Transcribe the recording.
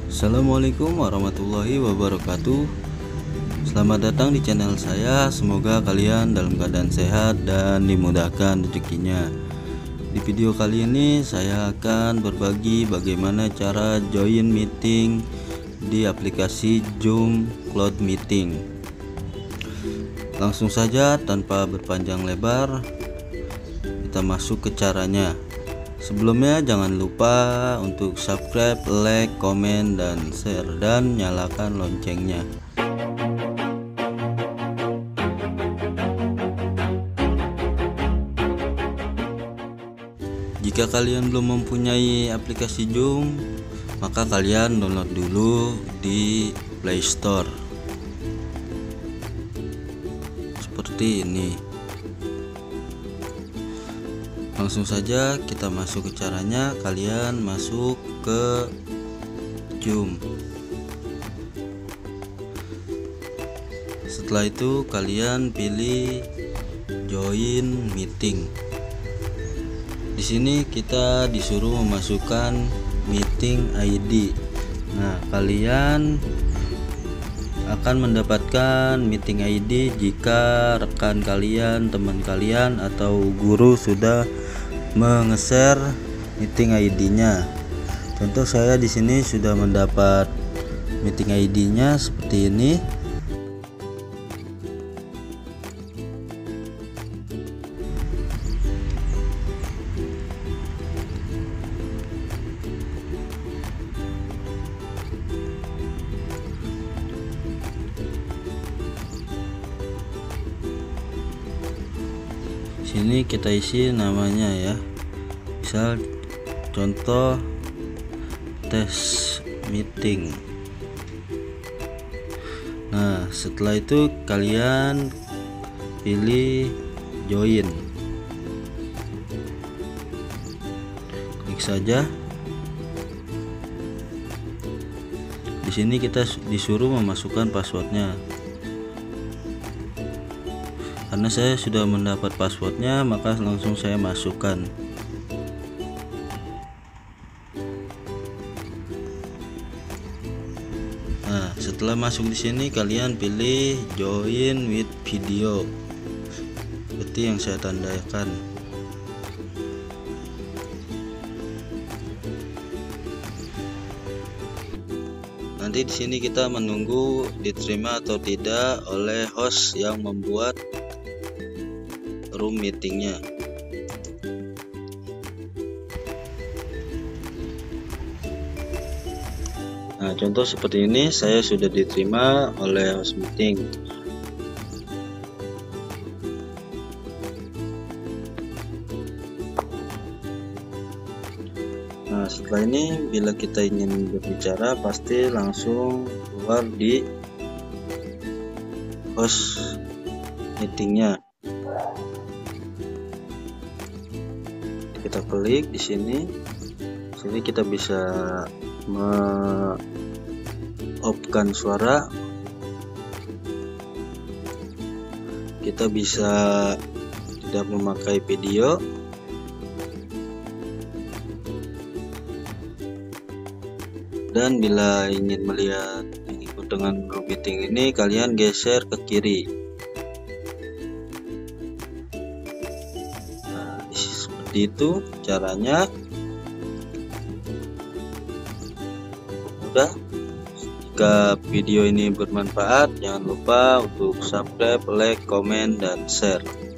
Assalamualaikum warahmatullahi wabarakatuh. Selamat datang di channel saya. Semoga kalian dalam keadaan sehat dan dimudahkan rezekinya. Di video kali ini saya akan berbagi bagaimana cara join meeting di aplikasi Zoom Cloud Meeting. Langsung saja tanpa berpanjang lebar, kita masuk ke caranya. Sebelumnya jangan lupa untuk subscribe, like, komen, dan share, dan nyalakan loncengnya. Jika kalian belum mempunyai aplikasi Zoom, maka kalian download dulu di Play Store seperti ini. Langsung saja kita masuk ke caranya. Kalian masuk ke Zoom. Setelah itu kalian pilih join meeting. Di sini kita disuruh memasukkan meeting ID. Nah, kalian akan mendapatkan meeting ID jika rekan kalian, teman kalian, atau guru sudah menge-share meeting ID-nya. Contoh saya di sini sudah mendapat meeting ID-nya seperti ini. Sini kita isi namanya ya, misal contoh tes meeting. Nah, setelah itu kalian pilih join, klik saja. Di sini kita disuruh memasukkan passwordnya. Karena saya sudah mendapat passwordnya, maka langsung saya masukkan. Nah, setelah masuk di sini kalian pilih join with video seperti yang saya tandakan. Nanti di sini kita menunggu diterima atau tidak oleh host yang membuat room meetingnya. Nah, contoh seperti ini, saya sudah diterima oleh host meeting. Nah, setelah ini bila kita ingin berbicara pasti langsung keluar di host meetingnya. Kita klik di sini. Sini kita bisa off-kan suara. Kita bisa tidak memakai video. Dan bila ingin melihat mengikut dengan room meeting ini, kalian geser ke kiri. Seperti itu caranya, mudah. Jika video ini bermanfaat, jangan lupa untuk subscribe, like, komen, dan share.